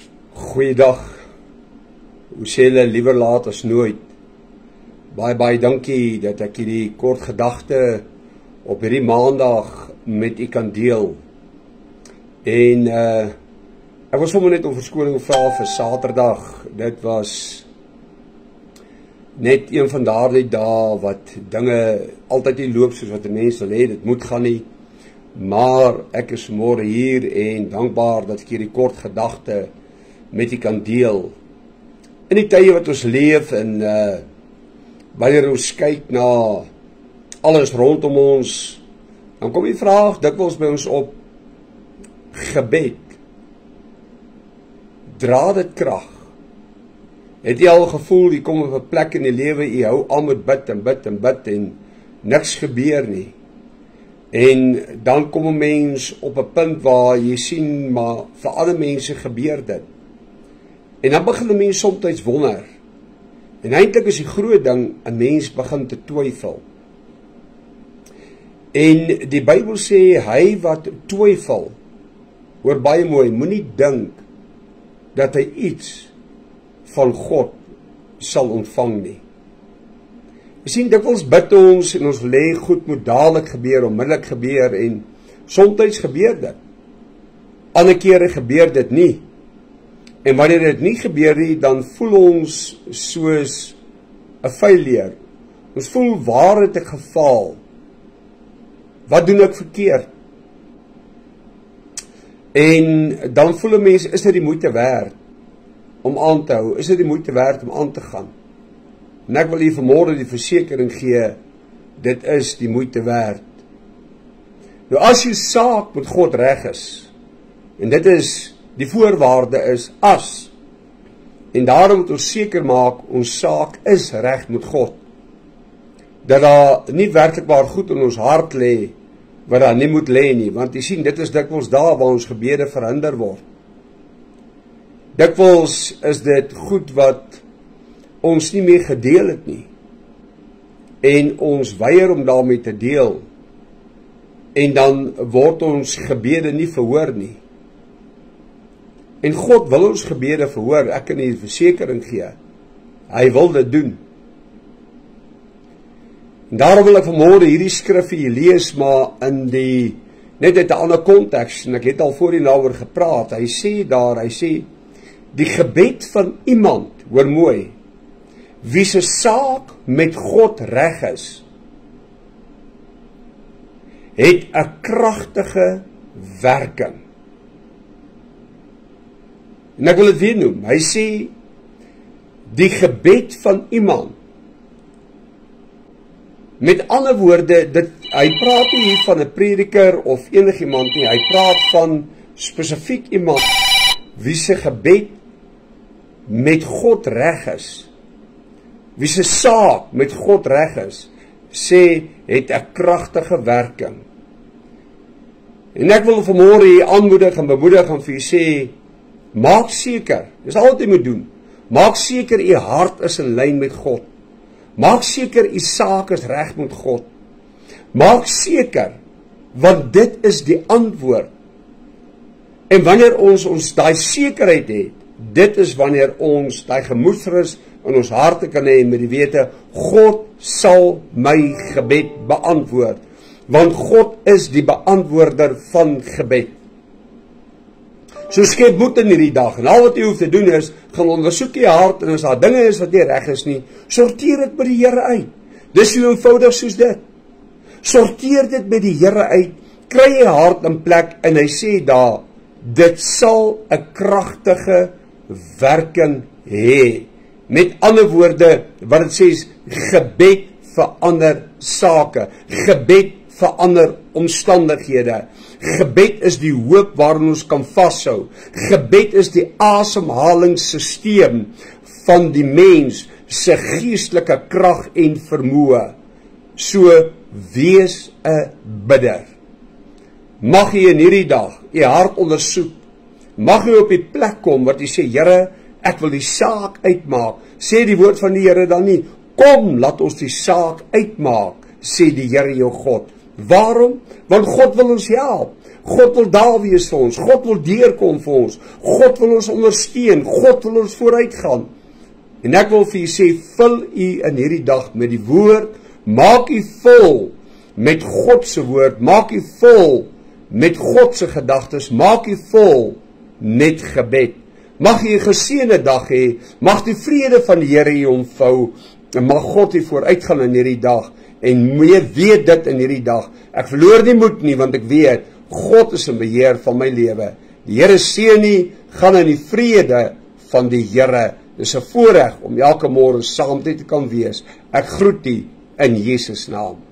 Goeiedag. Hoe sê hulle, liewer laat as nooit. Baie dankie dat ek hierdie kort gedagte op hierdie maandag met u kan deel. En ek was sommer net om verskoning vra vir Saterdag. Dit was net een van daardie dae wat dinge altyd nie loop soos wat 'n mens wil hê, dit moet gaan nie. Maar ek is môre hier en dankbaar dat ek hierdie kort gedagte met u kan deel. In die tye wat ons leef en wanneer ons kyk na alles rondom ons, dan kom die vraag dikwels by ons op: gebed, dra dit krag? Het jy al gevoel, jy kom op 'n plek in die lewe, jy hou aan met bid en niks gebeur nie. En dan kom 'n mens op 'n punt waar jy sien, maar vir ander mense gebeur dit. En dan begin 'n mens soms wonder. En eintlik is die groot ding, 'n mens begin te twyfel. En die Bybel sê, hy wat twyfel, hoor baie mooi, moenie dink dat hy iets van God sal ontvang nie. Jy sien, dikwels bid ons en ons lê goed moet dadelik gebeur, onmiddellik gebeur, en soms gebeur dit. Ander kere gebeur dit nie. En wanneer dit nie gebeur nie, dan voel ons soos 'n failure. Ons voel, waar het ek gefaal? Wat doen ek verkeerd? En dan voel 'n mens, is dit die moeite werd om aan te hou? Is dit die moeite werd om aan te gaan? En ek wil hier vanmôre die versekering gee, dit is die moeite werd. Nou as jou saak met God reg is, en dit is, die voorwaarde is as, en daarom moet ons seker maak, ons saak is reg met God, dat daar nie werklikbaar goed in ons hart lê, wat daar nie moet lê nie, want jy sien, dit is dikwels daar waar ons gebede verhinder word. Dikwels is dit goed wat ons nie meer gedeel het nie, en ons weier om daarmee te deel, en dan word ons gebede nie verhoor nie. En God wil ons gebede verhoor, ek kan die versekering gee, hy wil dit doen. En daarom wil ek vanmôre hierdie skrif vir julle lees, maar in die, net uit 'n ander konteks, en ek het al voorheen daaroor gepraat. Hy sê, die gebed van iemand, hoor mooi, wie se saak met God reg is, het 'n kragtige werking. En ek wil dit weer noem, hy sê, die gebed van iemand, met ander woorde, hy praat nie hier van 'n prediker of enigiemand nie, hy praat van spesifiek iemand, wie se gebed met God reg is, wie se saak met God reg is, sê, het 'n kragtige werking. En ek wil vanmôre hier aanmoedig en bemoedig en vir u sê, maak seker, dis al wat jy moet doen, maak seker u hart is in lyn met God, maak seker u saak is reg met God, maak seker, want dit is die antwoord. En wanneer ons daai sekerheid het, dit is wanneer ons daai gemoedsrus in ons harte kan hê met die wete, God sal my gebed beantwoord, want God is die beantwoorder van gebed. So skep moed in hierdie dag, en al wat jy hoef te doen is, gaan ondersoek jy hart, en as daar dinge is wat nie reg is nie, sorteer dit by die Here uit. Dis so eenvoudig soos dit. Sorteer dit by die Here uit, kry jy hart in plek, en hy sê daar, dit sal 'n kragtige werking hê. Met ander woorde, wat dit sê is, gebed verander sake, gebed verander omstandighede. Gebed is die hoop waarin ons kan vashou. Gebed is die asemhalingssysteem van die mens se geestelike krag en vermoë. So, wees 'n bidder. Mag jy in hierdie dag jy hart ondersoek. Mag jy op die plek kom wat jy sê, Here, ek wil die saak uitmaak. Sê die woord van die Here dan nie, kom, laat ons die saak uitmaak, sê die Here jou God. Waarom? Want God wil ons help. God wil daar wees vir ons. God wil deurkom vir ons. God wil ons ondersteun. God wil ons vooruitgaan. En ek wil vir u sê, vul u in hierdie dag met die woord, maak u vol met God se woord, maak u vol met God se gedagtes, maak u vol met gebed. Mag u 'n geseënde dag hê, mag die vrede van die Here u omvou, en mag God u vooruitgaan in hierdie dag, en weet dit in hierdie dag. Ek verloor nie moed nie, want ek weet, God is in beheer van my lewe. Die Here seën u, gaan in die vrede van die Here. Dis 'n voorreg om elke môre saam met u te kan wees. Ek groet u in Jesus naam.